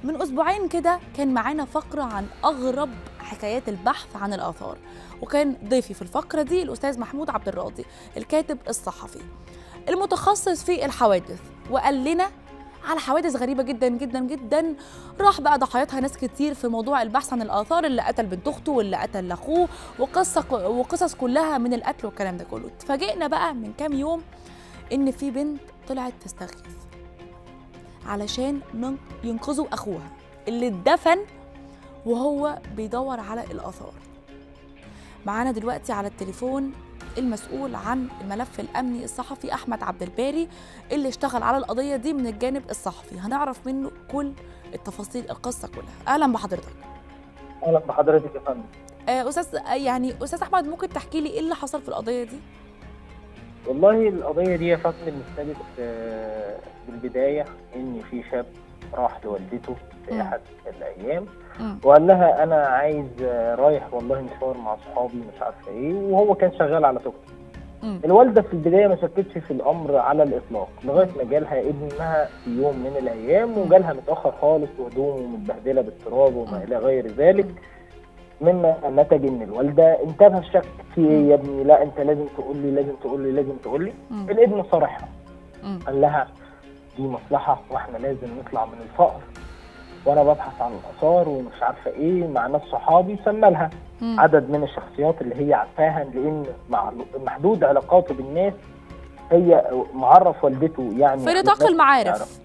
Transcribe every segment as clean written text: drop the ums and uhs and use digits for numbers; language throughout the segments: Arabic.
من أسبوعين كده كان معانا فقرة عن أغرب حكايات البحث عن الآثار، وكان ضيفي في الفقرة دي الأستاذ محمود عبد الراضي، الكاتب الصحفي المتخصص في الحوادث، وقال لنا على حوادث غريبة جدا جدا جدا راح بقى ضحاياتها ناس كتير في موضوع البحث عن الآثار، اللي قتل بنت أخته واللي قتل أخوه، وقصص كلها من القتل والكلام ده كله. اتفاجئنا بقى من كام يوم إن في بنت طلعت تستغيث علشان ينقذوا أخوها اللي اتدفن وهو بيدور على الآثار. معانا دلوقتي على التليفون المسؤول عن الملف الأمني الصحفي أحمد عبد الباري، اللي اشتغل على القضية دي من الجانب الصحفي. هنعرف منه كل التفاصيل القصة كلها. أهلا بحضرتك. أهلا بحضرتك يا فندم. أستاذ أحمد، ممكن تحكي لي إيه اللي حصل في القضية دي؟ والله القضية دي يا فندم ابتدت بالبداية إن في شاب راح لوالدته في أحد الأيام وقال لها أنا عايز رايح والله مشوار مع أصحابي مش عارفة إيه، وهو كان شغال على توك توك. الوالدة في البداية ما شكتش في الأمر على الإطلاق لغاية ما جالها ابنها في يوم من الأيام، وجالها متأخر خالص وهدومه متبهدلة بالتراب وما إلى غير ذلك، مما نتج ان الوالده انتبه الشك في ايه يا ابني، لا انت لازم تقول لي لازم تقول لي لازم تقول لي. الابن صارحها قال لها دي مصلحه واحنا لازم نطلع من الفقر، وانا ببحث عن الاثار ومش عارفه ايه مع ناس صحابي. سمى لها عدد من الشخصيات اللي هي عارفاها، لان محدود علاقاته بالناس، هي معرف والدته يعني في نطاق المعارف.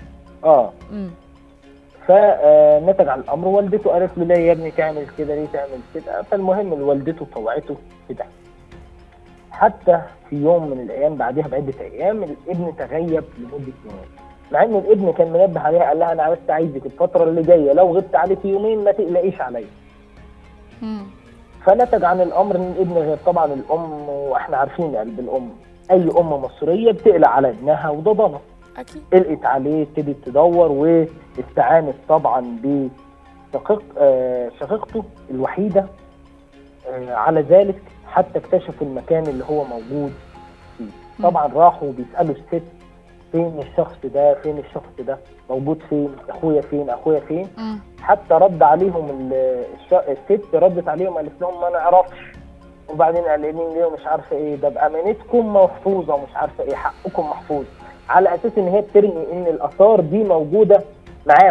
فنتج عن الامر والدته قالت له لا يا ابني تعمل كده ليه تعمل كده. فالمهم والدته طوعته في ده. حتى في يوم من الايام بعدها بعده ايام الابن تغيب لمده يومين، مع ان الابن كان منبه عليها قال لها انا بس عايزك الفتره اللي جايه لو غبت عليك يومين ما تقلقيش عليا. فنتج عن الامر ان الابن غير. طبعا الام واحنا عارفين قلب الام، اي ام مصريه بتقلق على ابنها وده ضنا أكيد. قلقت عليه، ابتدت تدور واستعانت طبعا بشقيقته الوحيده على ذلك حتى اكتشفوا المكان اللي هو موجود فيه. طبعا راحوا بيسالوا الست فين الشخص ده، فين الشخص ده موجود فين، اخويا فين، اخويا فين. حتى رد عليهم الست ردت عليهم قالت لهم ما نعرفش، وبعدين قلقانين ليه ومش عارفه ايه، ده بامانتكم محفوظه ومش عارفه ايه، حقكم محفوظ، على اساس ان هي بترمي ان الاثار دي موجوده معاهم.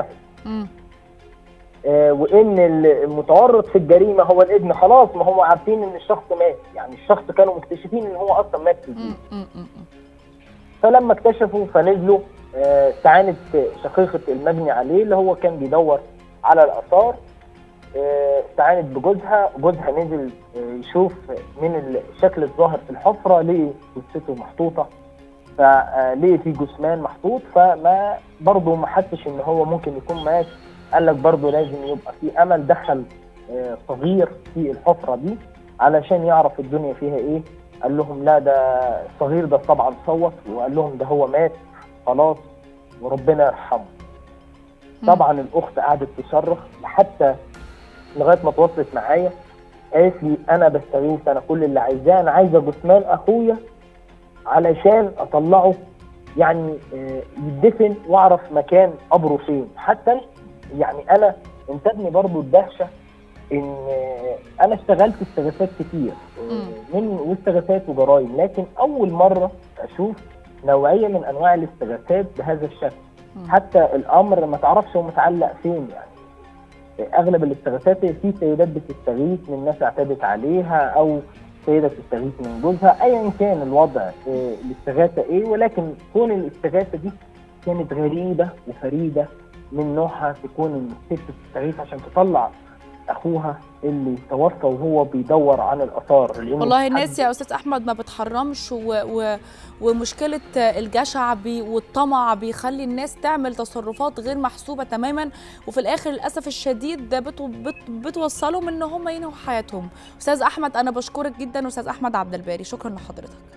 وان المتورط في الجريمه هو الابن. خلاص ما هم عارفين ان الشخص مات، يعني الشخص كانوا مكتشفين ان هو اصلا مات في البيت. فلما اكتشفوا فنزلوا، استعانت شقيقه المجني عليه اللي هو كان بيدور على الاثار، استعانت بجوزها. جوزها نزل يشوف من الشكل الظاهر في الحفره، لقي جثته محطوطه، فليه في جثمان محطوط، فما برضه ما حسش ان هو ممكن يكون مات. قال لك برضه لازم يبقى في امل، دخل صغير في الحفره دي علشان يعرف الدنيا فيها ايه. قال لهم لا ده الصغير ده طبعا صوت، وقال لهم ده هو مات خلاص وربنا يرحمه. طبعا الاخت قعدت تصرخ حتى لغايه ما تواصلت معايا، قالت لي انا بستغيث، انا كل اللي عايزاه انا عايزه جثمان اخويا علشان اطلعه يعني يدفن واعرف مكان قبره فين. حتى يعني انا انتابني برضو الدهشه ان انا اشتغلت استغاثات كتير واستغاثات وجرائم، لكن اول مره اشوف نوعيه من انواع الاستغاثات بهذا الشكل. حتى الامر ما تعرفش هو متعلق فين. يعني اغلب الاستغاثات في سيدات بتستغيث من ناس اعتدت عليها، او سيدة تستغيث من جوزها، ايا كان الوضع الاستغاثه ايه، ولكن كون الاستغاثه دي كانت غريبه وفريده من نوعها، تكون ان الست تستغيث عشان تطلع اخوها اللي توفى وهو بيدور عن الاثار. والله الناس يا استاذ احمد ما بتحرمش، ومشكله الجشع والطمع بيخلي الناس تعمل تصرفات غير محسوبه تماما، وفي الاخر للاسف الشديد بتوصلهم ان هم ينهوا حياتهم. استاذ احمد انا بشكرك جدا، استاذ احمد عبد الباري، شكرا لحضرتك.